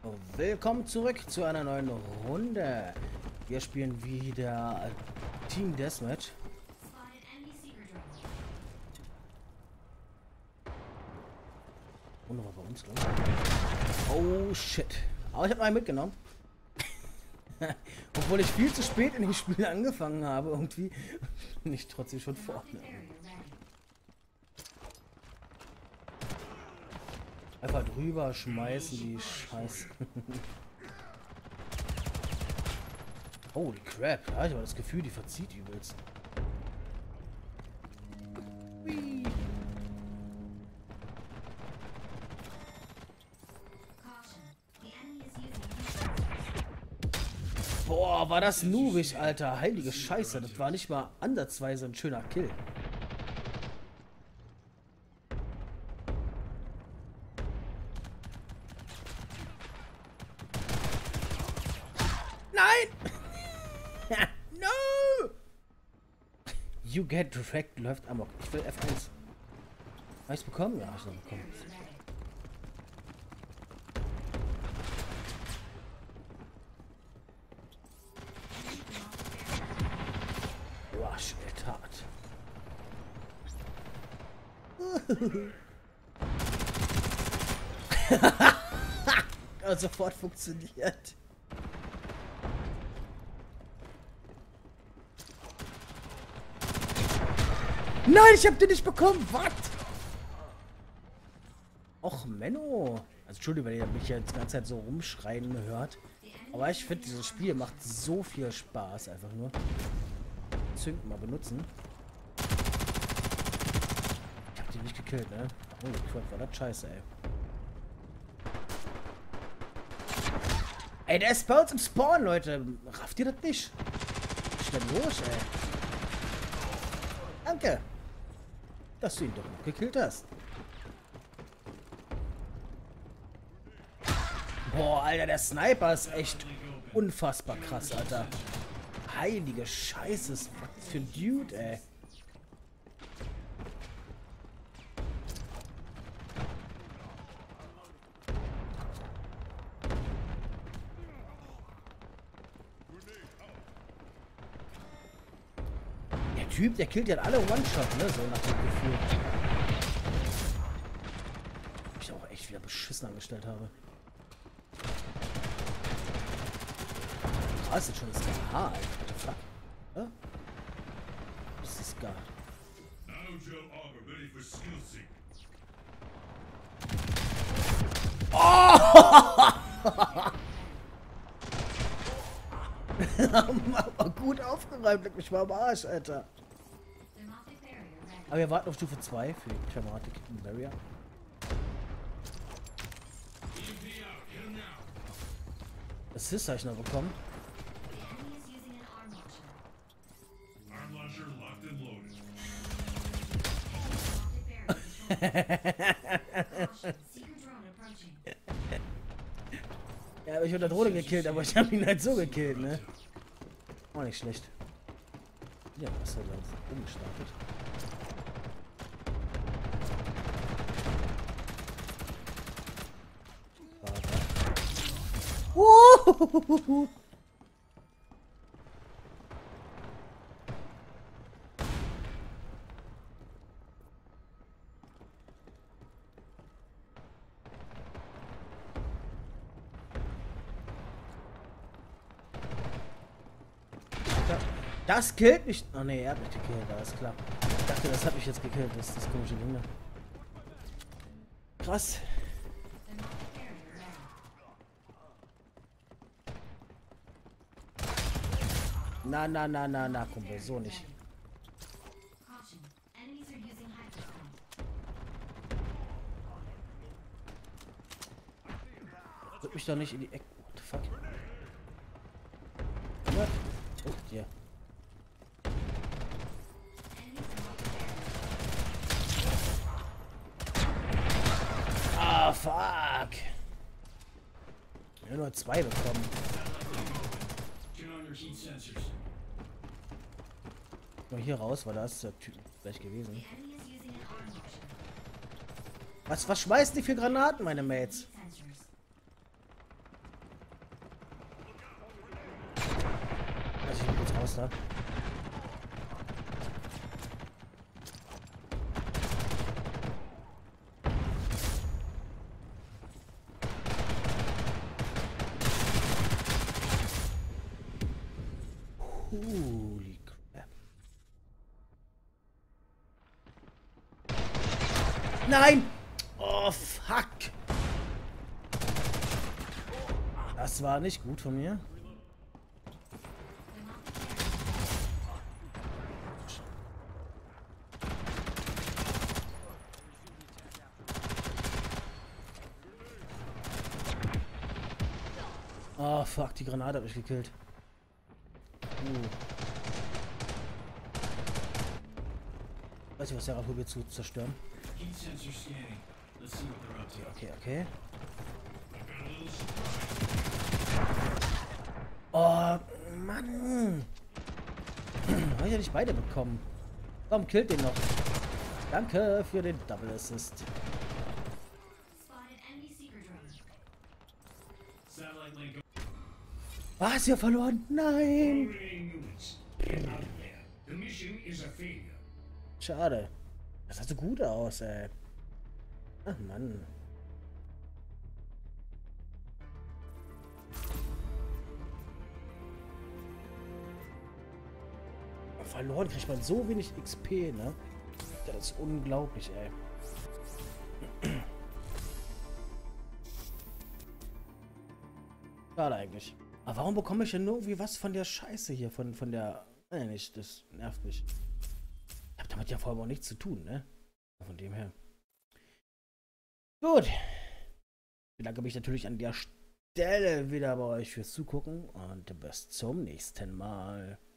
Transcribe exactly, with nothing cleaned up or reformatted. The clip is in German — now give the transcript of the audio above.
Oh, willkommen zurück zu einer neuen Runde. Wir spielen wieder Team Deathmatch. Und nochmal bei uns, glaube ich. Oh shit. Aber ich habe einen mitgenommen. Obwohl ich viel zu spät in dem Spiel angefangen habe, irgendwie bin ich trotzdem schon vorne. Einfach drüber schmeißen, die Scheiße. Holy crap, da habe ich aber das Gefühl, die verzieht übelst. Hui. Boah, war das noobig, Alter. Heilige Scheiße, das war nicht mal ansatzweise ein schöner Kill. Nein! No! You get wrecked, läuft amok. Ich will F eins. Habe ich's bekommen? Ja, hab ich noch bekommen. Rush Attack. Hat sofort funktioniert. Nein, ich hab den nicht bekommen. Was? Och, Menno. Also, Entschuldigung, wenn ihr mich jetzt die ganze Zeit so rumschreien hört. Aber ich finde, dieses Spiel macht so viel Spaß. Einfach nur. Zünden mal benutzen. Ich hab die nicht gekillt, ne? Oh, Gott, war das scheiße, ey. Ey, der ist bei uns im Spawn, Leute. Rafft ihr das nicht? Was ist denn los, ey? Danke. Dass du ihn doch noch gekillt hast. Boah, Alter, der Sniper ist echt unfassbar krass, Alter. Heilige Scheiße, was für ein Dude, ey. Der Typ, der killt ja alle One-Shot, ne? So nach dem Gefühl. Ich auch echt wieder beschissen angestellt habe. Ah, ist jetzt schon das Aha, Alter. What the fuck? Hä? Was ist gar? Oh! Gut aufgeräumt, leck mich mal am Arsch, Alter. Aber wir warten auf Stufe zwei für die Traumatic Barrier. Assist habe ich noch bekommen. Ja, ich habe der Drohne gekillt, aber ich habe ihn halt so gekillt, ne? Auch nicht schlecht. Ja, was hat er umgestartet? Woo! Das killt mich. Oh ne, er hat mich gekillt, alles klar. Ich dachte, das hat mich jetzt gekillt, das ist das komische Ding. Krass. Na, na, na, na, na, Kumpel, so nicht. Drück mich doch nicht in die Ecke. What the fuck? What? Oh, dir. Ah, fuck. Ich habe nur zwei bekommen. Mal hier raus, weil da ist der Typ gleich gewesen. Was, was schmeißen die für Granaten, meine Mates? los da? Holy crap. Nein! Oh, fuck! Das war nicht gut von mir. Oh, fuck, die Granate hat mich gekillt. Uh. Weiß ich, was der probiert zu zerstören. Okay, okay, okay. Oh, Mann. Habe ich ja nicht beide bekommen. Komm, killt den noch. Danke für den Double Assist. Was, ihr verloren? Nein. Schade. Das sah so gut aus, ey. Ach, Mann. Verloren kriegt man so wenig X P, ne? Das ist unglaublich, ey. Schade eigentlich. Aber warum bekomme ich denn nur irgendwie was von der Scheiße hier? Von, von der... Nein, nicht. Das nervt mich. Ich habe damit ja vor allem auch nichts zu tun, ne? Von dem her. Gut. Ich bedanke mich natürlich an der Stelle wieder bei euch fürs Zugucken und bis zum nächsten Mal.